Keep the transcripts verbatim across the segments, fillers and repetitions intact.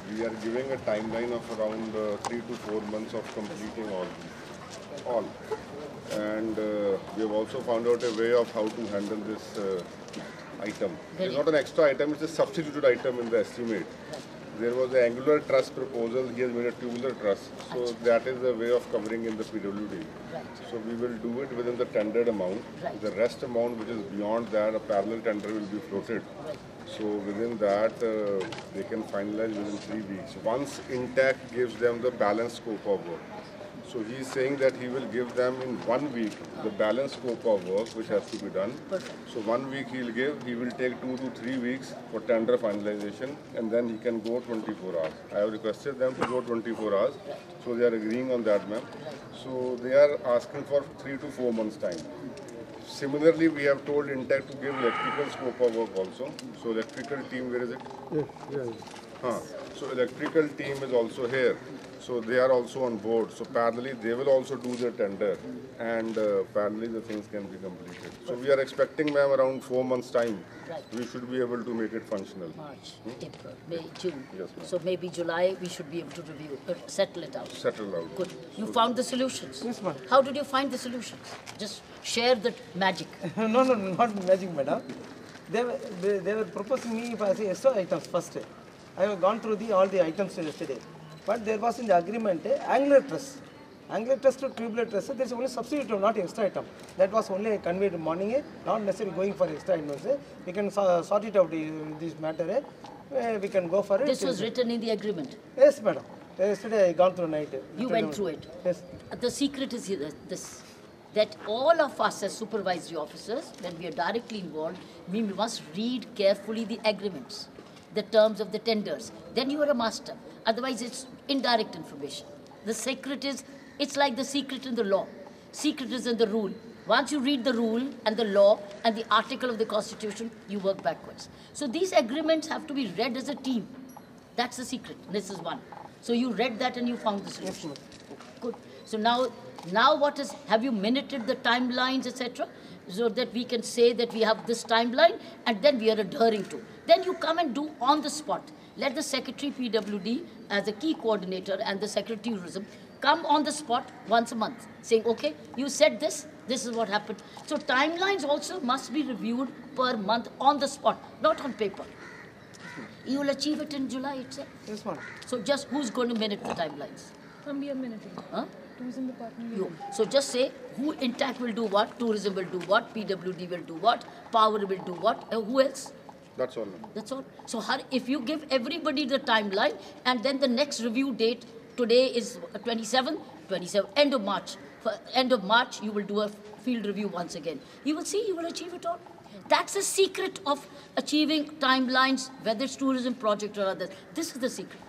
we are giving a timeline of around uh, three to four months of completing all these, all. And uh, we have also found out a way of how to handle this uh, item. It's not an extra item, it's a substituted item in the estimate. There was an angular truss proposal, he has made a tubular truss. So that is a way of covering in the P W D. Right. So we will do it within the tendered amount. Right. The rest amount which is beyond that, a parallel tender will be floated. Right. So within that, uh, they can finalize within three weeks. Once Intact gives them the balanced scope of work. So he is saying that he will give them in one week the balanced scope of work which has to be done. Perfect. So one week he will give, he will take two to three weeks for tender finalization, and then he can go twenty-four hours. I have requested them to go twenty-four hours, so they are agreeing on that, ma'am. So they are asking for three to four months time. Similarly, we have told Intact to give electrical scope of work also. So electrical team, where is it? Yeah, yeah. Huh. So electrical team is also here. So they are also on board. So parallelly they will also do the tender, and uh, parallelly the things can be completed. So we are expecting, ma'am, around four months time. Right. We should be able to make it functional. March, April, May, June. Yes, ma'am. So maybe July we should be able to review, uh, settle it out. Settle out. Good. You found the solutions. Yes, ma'am. How did you find the solutions? Just share the magic. no, no, not magic, madam. They were, they, they were proposing me for the extra items first. I have gone through the all the items yesterday. But there was in the agreement a angular truss. Angular truss to tubular truss, there is only substitute, not extra item. That was only conveyed in morning, not necessarily going for extra items. We can sort it out in this matter. We can go for it. This was written in the agreement. Yes, madam. Yesterday I gone through night. You went through it. Yes. The secret is here, this, that all of us as supervisory officers, when we are directly involved, we must read carefully the agreements, the terms of the tenders. Then you are a master. Otherwise, it's indirect information. The secret is, it's like the secret in the law. Secret is in the rule. Once you read the rule and the law and the article of the Constitution, you work backwards. So these agreements have to be read as a team. That's the secret. This is one. So you read that and you found the solution. Good. So now, now what is, have you minuted the timelines, et cetera, so that we can say that we have this timeline and then we are adhering to. Then you come and do on the spot. Let the Secretary P W D as a key coordinator and the Secretary Tourism come on the spot once a month saying, okay, you said this, this is what happened. So timelines also must be reviewed per month on the spot, not on paper. You will achieve it in July itself. Yes, ma'am. So just who's going to minute the timelines? From your minute. Huh? Tourism Department. You. So just say who Intact will do what, Tourism will do what, P W D will do what, Power will do what, and who else? That's all, ma'am. That's all. So if you give everybody the timeline and then the next review date, today is twenty-seventh, twenty-seventh, end of March. For end of March, you will do a field review once again. You will see, you will achieve it all. That's the secret of achieving timelines, whether it's tourism project or others. This is the secret.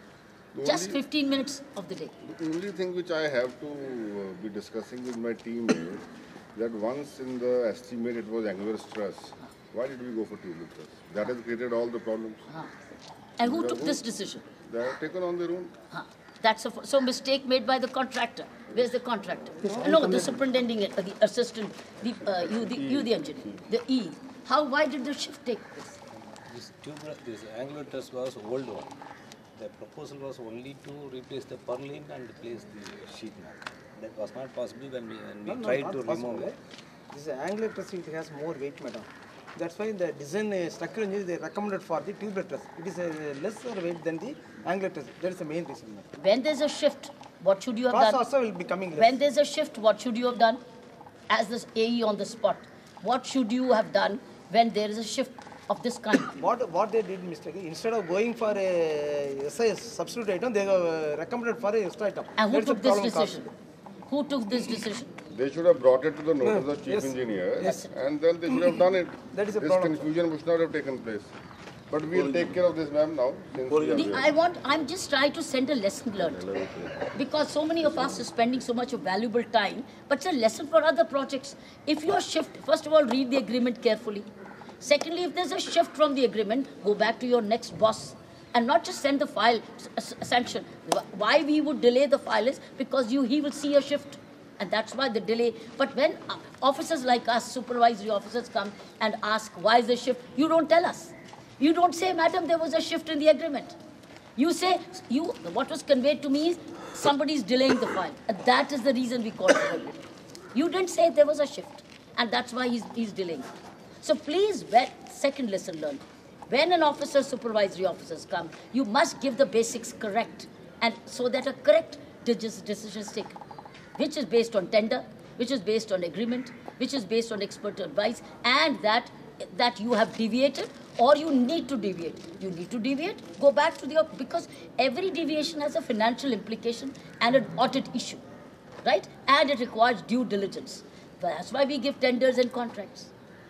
The Just only- fifteen minutes of the day. The only thing which I have to uh, be discussing with my team is that once in the estimate it was angular stress. Why did we go for tubular truss? That has created all the problems. Huh. And who Yeah, took who- this decision? They have taken on their own. Huh. That's a so mistake made by the contractor. Where's the contractor? No, the superintending, uh, the assistant, the, uh, you, the, you, the engineer, the E. How? Why did the shift take place? This tubular, this angular truss was old one. The proposal was only to replace the purlin and replace the sheet metal. That was not possible when we, when we No, no, tried not to possible. remove it. This angular truss, it has more weight, madam. That's why the design uh, structural engineers they recommended for the tubular truss. It is a lesser weight than the angular truss. That is the main reason, madam. When there's a shift, what should you have Cost done? also will be coming less. When there's a shift, what should you have done? As the A E on the spot, what should you have done when there is a shift of this kind? What what they did mistake, instead of going for a S I S substitute item, they uh, recommended for a extra item. And who That's the took this problem caused. decision? Who took this decision? They should have brought it to the notice No, of chief yes, engineer, yes. and then they should have done it. That is a this problem. confusion must not have taken place. But we'll take care of this, ma'am, now. Since we are The, here. I want, I'm just trying to send a lesson learned. Because so many of us are spending so much of valuable time, but it's a lesson for other projects. If you are shift, first of all, read the agreement carefully. Secondly, if there's a shift from the agreement, go back to your next boss and not just send the file s- sanction. Why we would delay the file is because you he will see a shift. And that's why the delay. But when uh, officers like us, supervisory officers, come and ask, why is the shift? You don't tell us. You don't say, madam, there was a shift in the agreement. You say, you, what was conveyed to me is somebody is delaying the file. And that is the reason we called for it. You didn't say there was a shift. And that's why he's, he's delaying. So please, second lesson learned. When an officer, supervisory officers come, you must give the basics correct. And so that a correct decision is taken. Which is based on tender, which is based on agreement, which is based on expert advice, and that that you have deviated or you need to deviate. You need to deviate, go back to the, because every deviation has a financial implication and an audit issue, right? And it requires due diligence. That's why we give tenders and contracts.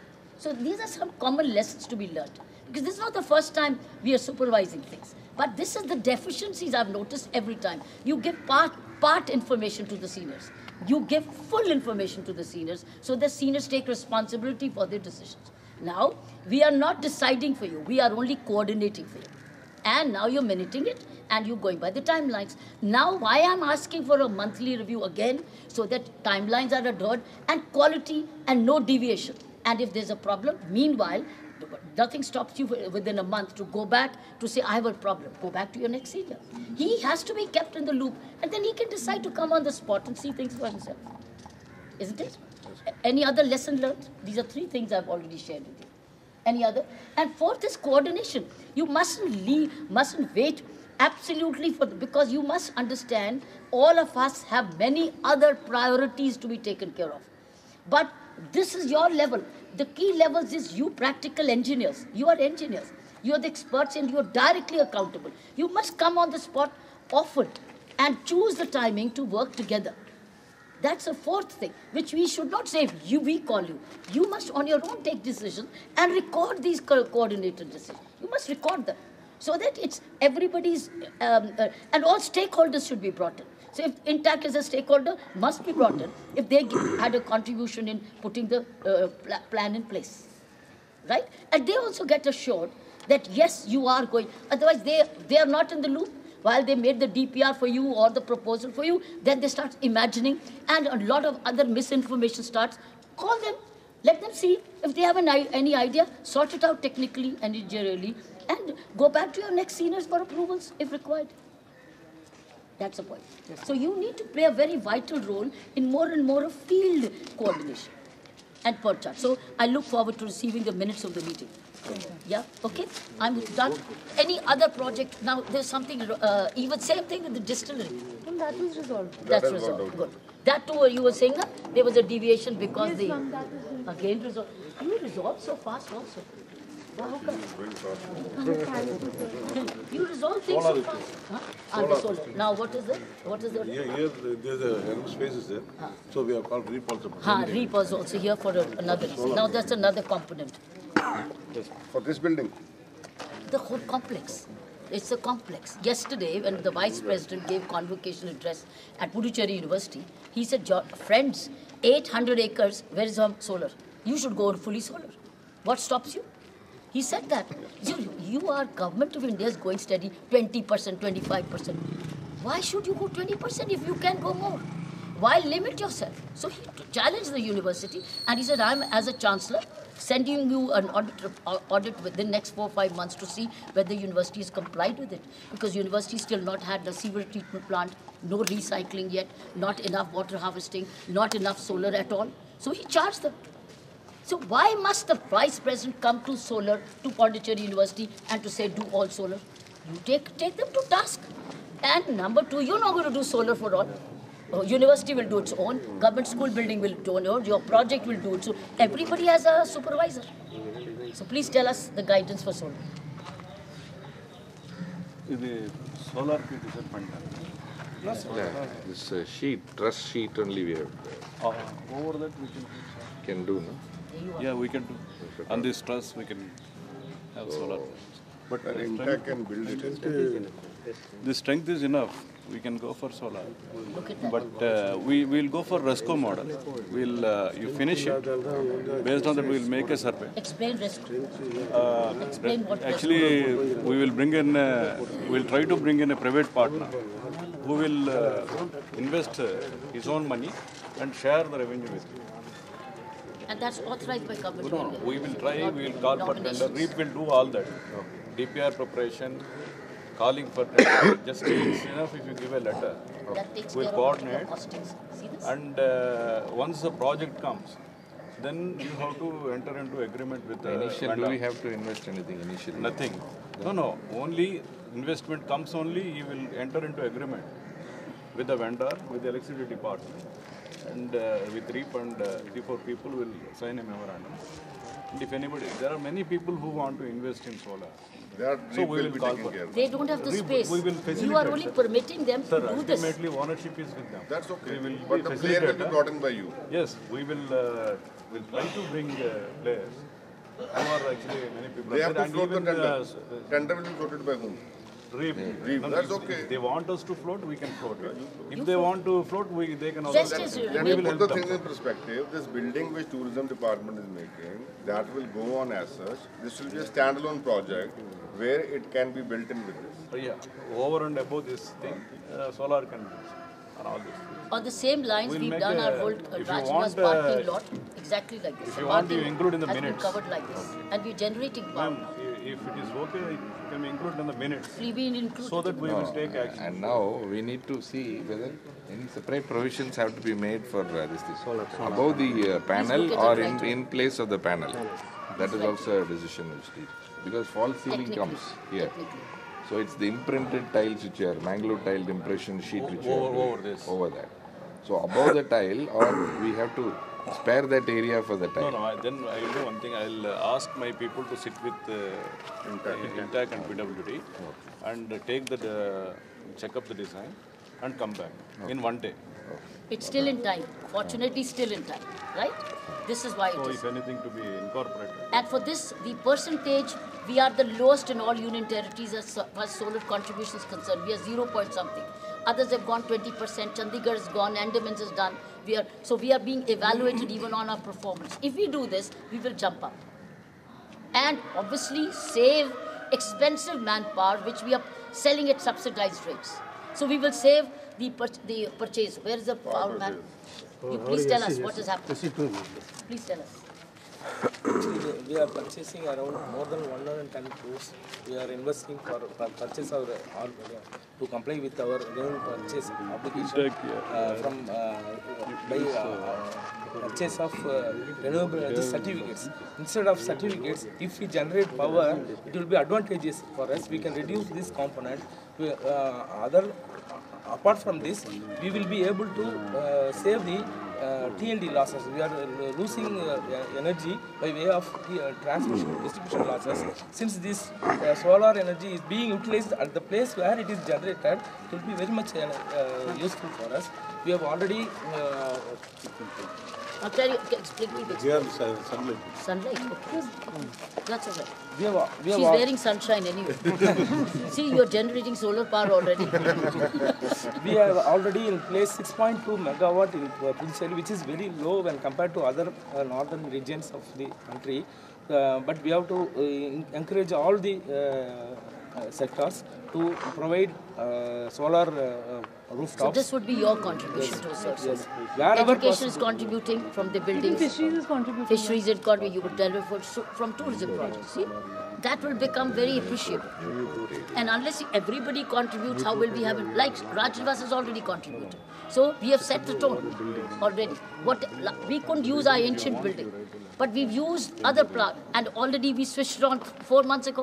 So these are some common lessons to be learned. Because this is not the first time we are supervising things. But this is the deficiencies I've noticed every time. You give part, part information to the seniors. You give full information to the seniors, so the seniors take responsibility for their decisions. Now, we are not deciding for you. We are only coordinating for you. And now you're minuting it, and you're going by the timelines. Now, why I'm asking for a monthly review again, so that timelines are adhered, and quality and no deviation. And if there's a problem, meanwhile, nothing stops you within a month to go back to say, I have a problem. Go back to your next senior. He has to be kept in the loop, and then he can decide to come on the spot and see things for himself. Isn't it? Any other lesson learned? These are three things I've already shared with you. Any other? And fourth is coordination. You mustn't leave, mustn't wait absolutely for, the, because you must understand all of us have many other priorities to be taken care of. But this is your level. The key levels is you practical engineers. You are engineers. You are the experts and you are directly accountable. You must come on the spot often and choose the timing to work together. That's a fourth thing, which we should not say, you, we call you. You must on your own take decisions and record these co coordinated decisions. You must record them so that it's everybody's, um, uh, and all stakeholders should be brought in. So if Intact as a stakeholder must be brought in if they had a contribution in putting the uh, pl plan in place, right? And they also get assured that yes, you are going, otherwise they, they are not in the loop. While they made the D P R for you or the proposal for you, then they start imagining and a lot of other misinformation starts. Call them, let them see if they have an, any idea, sort it out technically and engineerily, and go back to your next seniors for approvals if required. That's the point. Yes. So you need to play a very vital role in more and more of field coordination and per chart. So I look forward to receiving the minutes of the meeting. Yeah, okay, I'm done. Any other project? Now there's something, uh, even same thing with the distillery. And that was resolved. That's that resolved, good. That too, you were saying uh, there was a deviation because Yes, the, ma'am, that is resolved. again resolved. You resolved so fast also. Wow, how come? You resolve things so fast. Huh? Ah, the solar. Now what is it? What is the? Here, here there's a enough space is there, Huh. so we have called REAP also. Ha, REAP was also here for a, another reason. Now that's another component. For this building? The whole complex. It's a complex. Yesterday, when the Vice President gave convocation address at Puducherry University, he said, friends, eight hundred acres, where is our solar? You should go fully solar. What stops you? He said that. You, you are, government of India is going steady, twenty percent, twenty-five percent. Why should you go twenty percent if you can go more? Why limit yourself? So he challenged the university and he said, I'm as a chancellor sending you an audit, uh, audit within the next four or five months to see whether the university has complied with it. Because university still not had the sewage treatment plant, no recycling yet, not enough water harvesting, not enough solar at all. So he charged them. So why must the Vice President come to solar, to Puducherry University and to say do all solar? You take, take them to task. And number two, you're not going to do solar for all. Uh, university will do its own, government school building will do its own, your project will do it. So everybody has a supervisor. So please tell us the guidance for solar. The solar P T fund. Yeah, this uh, sheet, truss sheet only we have, Uh, over that we can. can do, no? Yeah, we can do. On this truss we can have solar. But an Intact can build it. The strength is enough. We can go for solar. Look at that. But uh, we will go for RESCO model. We'll uh, you finish it. Based on that, we'll make a survey. Explain risk. Uh, Explain what Actually, we will bring in. Uh, we'll try to bring in a private partner who will uh, invest uh, his own money and share the revenue with you. And that's authorized by government. No, no, we will try. We will call for tender. REAP will do all that. D P R preparation, calling for tender. Just it's enough if you give a letter. That takes We'll care of the coordinate. costings. See this? And uh, once the project comes, then you have to enter into agreement with the Initial, vendor. do we have to invest anything initially? Nothing. No, no. Only investment comes only, you will enter into agreement with the vendor, with the electricity department, and uh, with R E P and uh, three, four people will sign a memorandum. And if anybody, there are many people who want to invest in solar. That So we will will be call taken for- care of. They don't have the We- space. we will You are facilitate, only sir. permitting them Sir, to do this. ultimately ownership is with them. That's okay. We will But be the player will be facilitator. brought in by you. Yes, we will uh, will try to bring uh, players who are actually many people. They are have there to and float the even, tender. uh, s- uh, Tender will be floated by whom? Reap. Reap, No, no, that's if- okay. If they want us to float, we can float. If they want to float, we they can also. Just float. as We you- Let we me will put the help things them. in perspective. This building which tourism department is making, that will go on as such. This will be a standalone project where it can be built in with this. Uh, Yeah, over and above this thing, uh, solar can be on all this. On the same lines, We'll we've make done a- our whole uh, if you Rajniva's want, uh, parking lot exactly like this. if The you want, you parking include in the has minutes. been covered like this, and we're generating power. Ma'am, i- if it is okay, it can be included in the minutes, We've been included. so that we will take action. And now we need to see whether any separate provisions have to be made for uh, this thing. Above the uh, panel look at or it in, right. in place of the panel. That is also a decision which needs. Because false ceiling Technically. comes here. Technically. So it's the imprinted tiles which are Mangalore tiled impression sheet which you are Over- doing over this. over that. So above the tile, or we have to spare that area for the No, tile. no, I, then I will do one thing. I will uh, ask my people to sit with uh, Intac and P W D and uh, take the, uh, check up the design and come back in one day. It's still in time. Fortunately, still in time, right? This is why So it is. if anything to be incorporated. And for this, the percentage, we are the lowest in all union territories as far as solar contribution is concerned. We are zero point something. Others have gone twenty percent. Chandigarh has gone. Andamans has done. We are so we are being evaluated even on our performance. If we do this, we will jump up, and obviously save expensive manpower, which we are selling at subsidized rates. So we will save the pur the purchase. Where is the power man? You please tell us what has happened. Please tell us. Actually, we are purchasing around more than one hundred ten crores. We are investing for, for purchase of our, to comply with our renewable purchase obligation uh, from uh, by uh, purchase of uh, renewable energy certificates. Instead of certificates, if we generate power, it will be advantageous for us. We can reduce this component. We, uh, other apart from this, we will be able to uh, save the uh, T and D losses. We are uh, losing uh, energy by way of uh, transmission distribution losses. Since this uh, solar energy is being utilized at the place where it is generated, it will be very much uh, uh, useful for us. We have already uh, I'll tell you, explain me this. Here, sun- sunlight. Sunlight, okay. That's all right. we have we have She's al- wearing sunshine anyway. See, you're generating solar power already. we have already in place six point two megawatt in uh, Puducherry, which is very low when compared to other uh, northern regions of the country. Uh, but we have to uh, en- encourage all the uh, uh, sectors to provide uh, solar uh, uh, So rooftops. this would be your contribution to a certain Yes. Wherever Education is possible. contributing from the Even buildings. fisheries is contributing. Fisheries is contributing. You would tell me for, from tourism projects. See, that will become very appreciable. And unless everybody contributes, how will we have it? Like Rajnivas has already contributed. So we have set the tone already. What we couldn't use our ancient building, but we've used other plant, and already we switched on four months ago.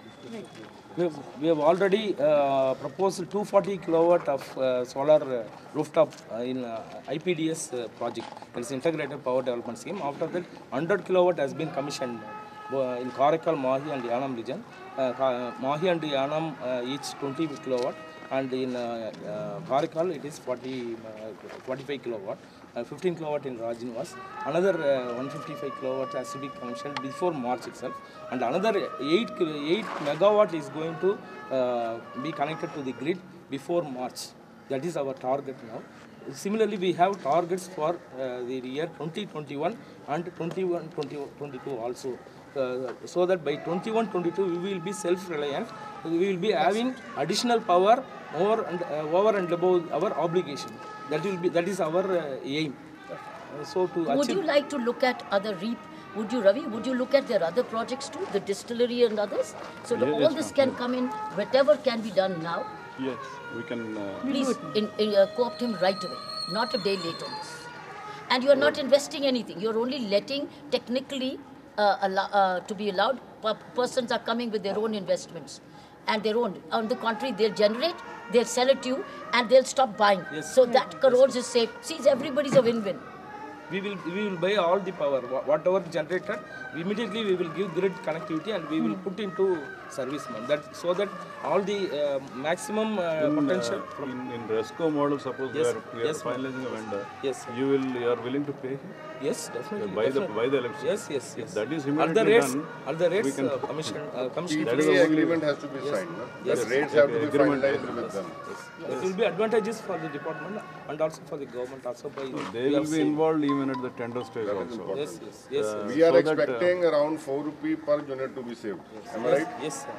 We have, we have already uh, proposed two hundred forty kilowatt of uh, solar uh, rooftop uh, in uh, I P D S uh, project. That is Integrated Power Development Scheme. After that, one hundred kilowatt has been commissioned uh, in Karaikal, Mahi and Yanam region. Uh, Ka- Mahi and Yanam uh, each twenty kilowatt, and in uh, uh, Karaikal it is forty, uh, forty-five kilowatt. Uh, fifteen kilowatt in Rajnivas. Another uh, one hundred fifty-five kilowatt has to be commissioned before March itself, and another eight eight megawatt is going to uh, be connected to the grid before March. That is our target now. Similarly, we have targets for uh, the year twenty twenty-one and twenty-one twenty-two also. Uh, so that by twenty-one twenty-two we will be self-reliant. We will be having additional power over and uh, over and above our obligation. That will be that is our uh, aim. Uh, so to Would achieve. you like to look at other REAP Would you, Ravi, would you look at their other projects too, the distillery and others? So that Yes, all yes, this ma'am. can come in, whatever can be done now, Yes, we can. Uh, please in, in, uh, co-opt him right away, not a day late on this. And you are not investing anything. You are only letting technically uh, allow, uh, to be allowed. Per- persons are coming with their own investments and their own. On the contrary, they'll generate, they'll sell it to you, and they'll stop buying. Yes. So that crores is saved. See, everybody's a win-win. We will we will buy all the power, wha- whatever generated. Immediately we will give grid connectivity and we will put into service, ma'am. That so that all the uh, maximum uh, in, potential. uh, from, in, in RESCO model, suppose Yes, we are, we are yes, ma'am. finalizing a vendor. Yes, sir. You will you are willing to pay him? yes, definitely. Buy the definitely. buy the electricity. Yes, yes, yes. If that is Are the immediately rates? done, Are the we rates can- uh, commission? Uh, commission That is The the only- agreement has to be signed. No? Yes. The rates have to be Agreement. finalized with them. It will be advantageous for the department and also for the government. Also by They will be involved even at the tender stage That is also. important. Yes, yes, yes, sir. We are So that, uh, expecting around four rupee per unit to be saved. Am I yes, right? yes, sir.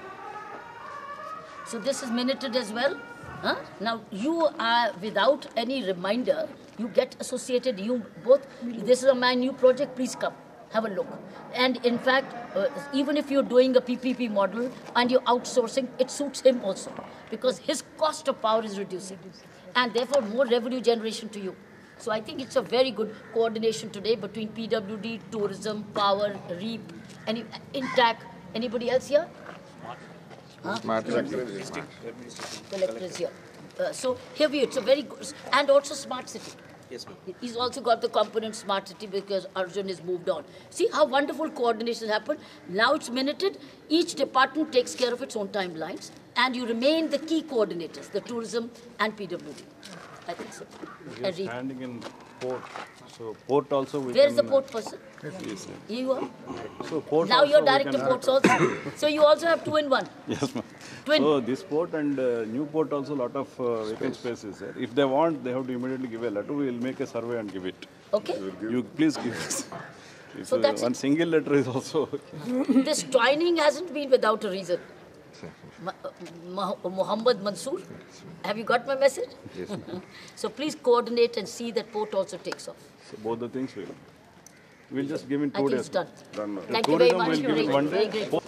So this is minuted as well. Huh? Now you are without any reminder, you get associated, you both, this is my new project, please come, have a look. And in fact, uh, even if you're doing a P P P model and you're outsourcing, it suits him also because his cost of power is reducing and therefore more revenue generation to you. So I think it's a very good coordination today between P W D, tourism, power, REAP, any, Intac. Anybody else here? Smart Collectors here. Uh, so here we, it's a very good, and also smart city. Yes, ma'am. He's also got the component smart city because Arjun has moved on. See how wonderful coordination happened. Now it's minuted. Each department takes care of its own timelines, and you remain the key coordinators, the tourism and P W D. I think so. We are And REAP. standing in port. So port also we Where is can, the port person? Yes, sir. Here you are. So port Now also you're we director can- ports also. So you also have two in one. Yes, ma'am. Twin. So this port and uh, new port also lot of uh, vacant space is there. If they want, they have to immediately give a letter. We will make a survey and give it. Okay. You please give us. If, So uh, that's one it. single letter is also. This joining hasn't been without a reason. Ma- uh, Mah- Muhammad Mansoor, have you got my message? Yes, ma'am. So please coordinate and see that port also takes off. So both the things will. We'll just give in I two think days. it's done. Done now. Thank you very Tourism much. will give Very it one good, very day. great.